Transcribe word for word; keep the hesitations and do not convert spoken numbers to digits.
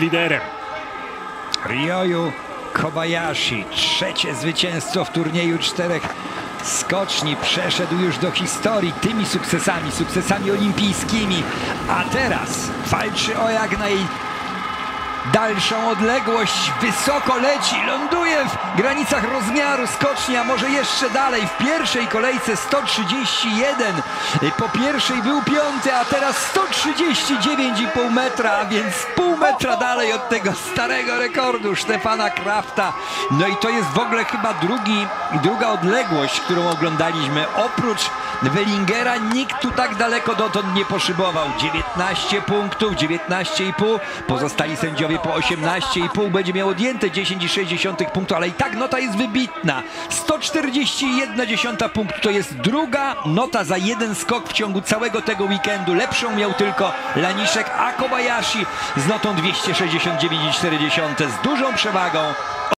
liderem. Ryoyu Kobayashi, trzecie zwycięstwo w turnieju czterech skoczni, przeszedł już do historii tymi sukcesami, sukcesami olimpijskimi, a teraz walczy o jak najdalszą odległość, wysoko leci, ląduje w granicach rozmiaru skoczni, a może jeszcze dalej, w pierwszej kolejce sto trzydzieści jeden, po pierwszej był piąty, a teraz sto trzydzieści dziewięć i pół metra, a więc pół metra dalej od tego starego rekordu Stefana Krafta. No i to jest w ogóle chyba drugi, druga odległość, którą oglądaliśmy. Oprócz Wellingera nikt tu tak daleko dotąd nie poszybował. dziewiętnaście punktów, dziewiętnaście i pół, pozostali sędziowie po osiemnaście i pół, będzie miał odjęte dziesięć przecinek sześć punktu, ale i tak nota jest wybitna. sto czterdzieści jeden punktu to jest druga nota za jeden skok w ciągu całego tego weekendu. Lepszą miał tylko Laniszek, a Kobayashi z notą dwieście sześćdziesiąt dziewięć przecinek cztery z dużą przewagą